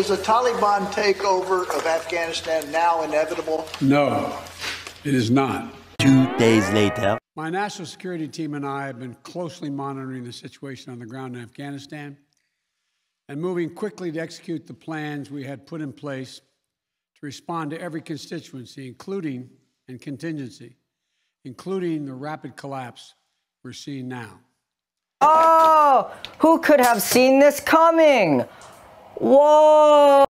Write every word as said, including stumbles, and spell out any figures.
is a Taliban takeover of Afghanistan now inevitable? No, it is not. Two days later. My national security team and I have been closely monitoring the situation on the ground in Afghanistan and moving quickly to execute the plans we had put in place to respond to every constituency, including and contingency, including the rapid collapse we're seeing now. Oh, who could have seen this coming? Whoa!